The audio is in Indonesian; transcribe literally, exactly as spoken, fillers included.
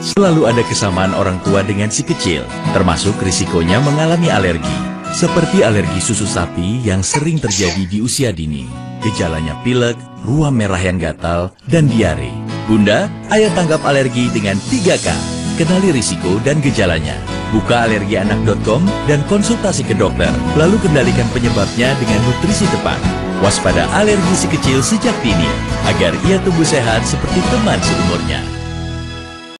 Selalu ada kesamaan orang tua dengan si kecil, termasuk risikonya mengalami alergi. Seperti alergi susu sapi yang sering terjadi di usia dini. Gejalanya pilek, ruam merah yang gatal, dan diare. Bunda, ayo tanggap alergi dengan tiga K. Kenali risiko dan gejalanya. Buka alergi anak dot com dan konsultasi ke dokter. Lalu kendalikan penyebabnya dengan nutrisi tepat. Waspada alergi si kecil sejak dini, agar ia tumbuh sehat seperti teman seumurnya.